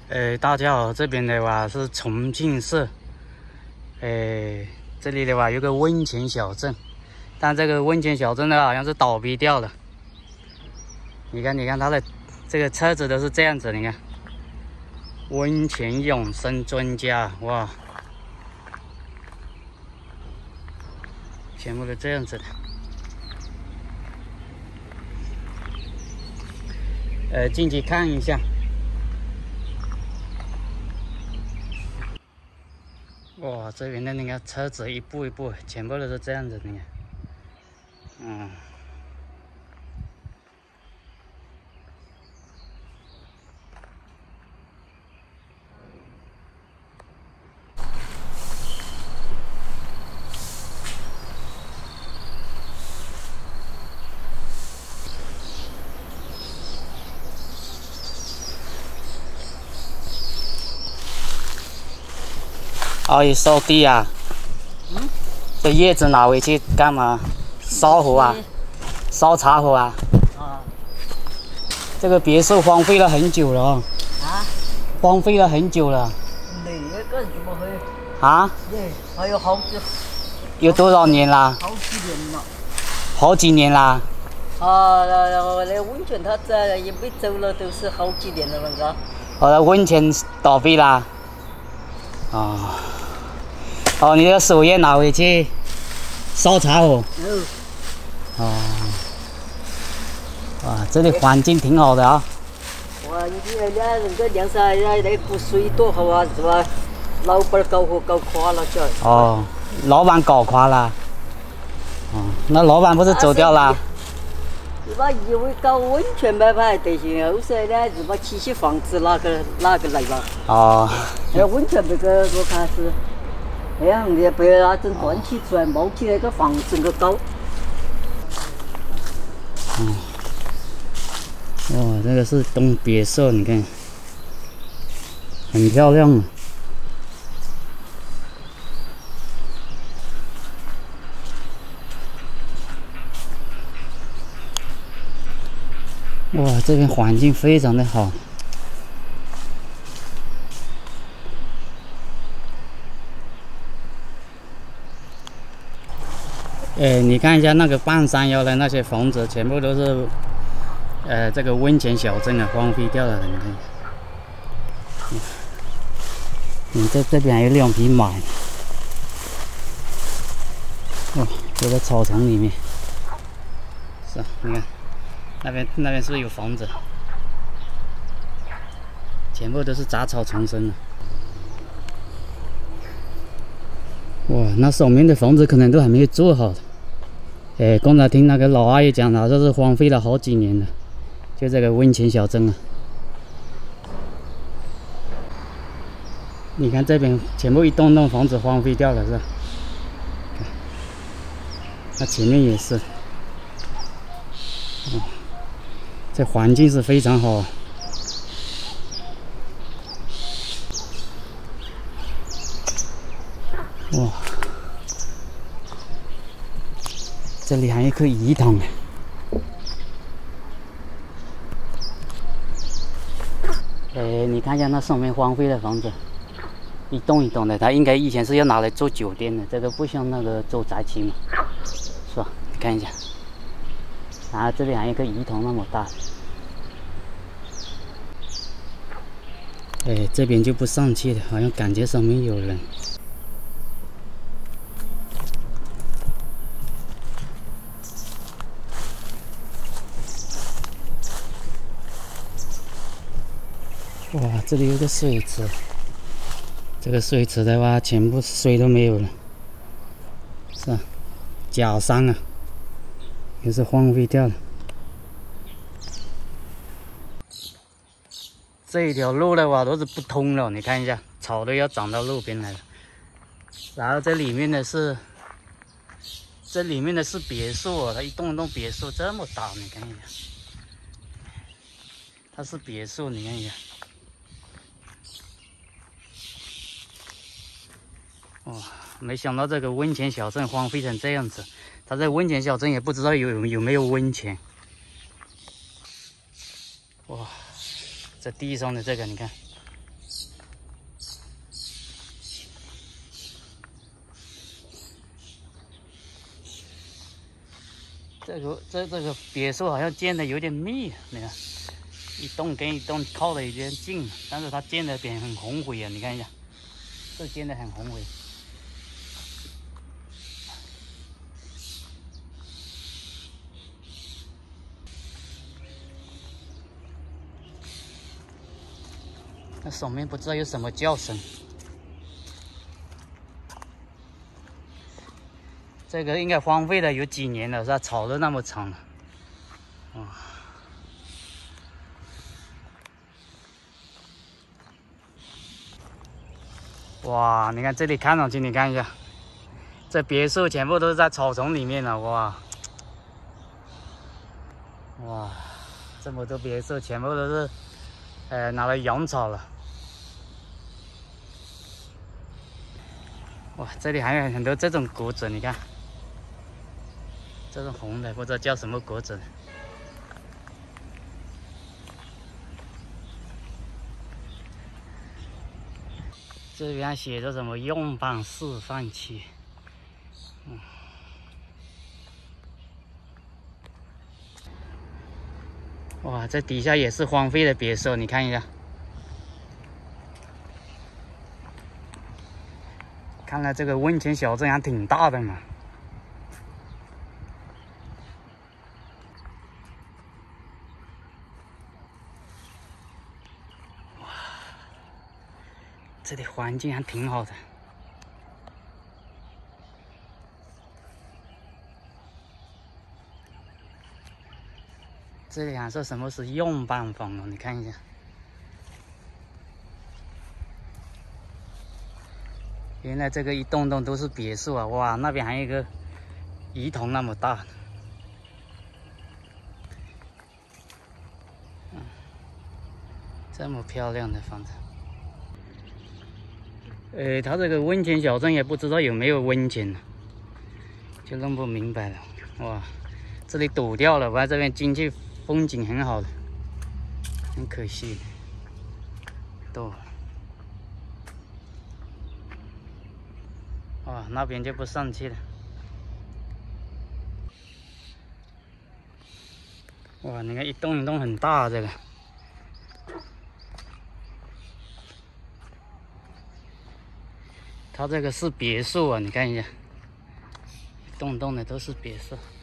大家好，这边的话是重庆市，这里的话有个温泉小镇，但这个温泉小镇呢好像是倒闭掉了。你看它的这个车子都是这样子，你看，温泉永生专家，哇，全部都这样子的。进去看一下。哇，这边的那个车子一步一步，全部都是这样子，你看，哦，你烧地啊？这叶子拿回去干嘛？烧火啊？烧茶火啊？这个别墅荒废了很久了哦。荒废了很久了。 那个怎么会？还有有多少年啦？ 好几年了。 好几年啦。 那温泉它这也没走了，都是好几年了那个。 的温泉倒闭啦。你的手也拿回去烧茶火。哇，这里环境挺好的啊。 哇，你人家梁山那湖水多好啊，是吧？老板搞垮了这。 老板搞垮了。那老板不是走掉了？ 是吧？以为搞温泉买卖得行，后来呢，是吧？起些房子哪个来吧？温泉这个我看是。哎呀，你不要那种断起出来，冒起那个房子个高。 哇，这个是东别墅，你看，很漂亮啊。哇，这边环境非常的好。你看一下那个半山腰的那些房子，全部都是，这个温泉小镇啊，荒废掉了的。你看，这边还有2匹马。都在草丛里面。是啊，你看，那边是不是有房子？全部都是杂草丛生的。哇，那上面的房子可能都还没有做好的。刚才听那个老阿姨讲，好像是荒废了好几年了，就这个温泉小镇啊。你看这边全部一栋栋房子荒废掉了，是吧？那前面也是。这环境是非常好啊。哇，这里还有一颗鱼塘。你看一下那上面荒废的房子，一栋一栋的，它应该以前是要拿来做酒店的，这个不像那个做宅区嘛，是吧？你看一下，然后这里还有一个鱼塘那么大。这边就不上去了，好像感觉上面有人。哇，这里有个水池，这个水池的话，全部水都没有了，是吧？假山啊，也是荒废掉了。这一条路的话都是不通了，你看一下，草都要长到路边来了。然后这里面的是别墅啊，它一栋一栋别墅这么大，你看一下，它是别墅，你看一下。哇，没想到这个温泉小镇荒废成这样子。它这温泉小镇也不知道有没有温泉。哇，这地上的这个你看， 这个别墅好像建的有点密，你看，一栋跟一栋靠的有点近，但是它建的点很宏伟啊，你看一下，这建的很宏伟。那上面不知道有什么叫声。这个应该荒废了有几年了，是吧？草都那么长了，哇！你看这里看上去，你看一下，这别墅全部都是在草丛里面了，哇！哇，这么多别墅全部都是，拿来养草了。哇，这里还有很多这种果子，你看。这种红的不知道叫什么果子。这边写着什么用棒示范区。哇，这底下也是荒废的别墅，你看一下。看来这个温泉小镇还挺大的嘛。这里环境还挺好的。这里还说什么是用办房哦？你看一下。原来这个一栋栋都是别墅啊！哇，那边还有一个鱼桶那么大。这么漂亮的房子。它这个温泉小镇也不知道有没有温泉，就弄不明白了。哇，这里堵掉了，不然这边进去风景很好的，很可惜，堵了。哇，那边就不上去了。哇，你看一栋一栋很大，这个。它这个是别墅啊，你看一下，一栋栋的都是别墅。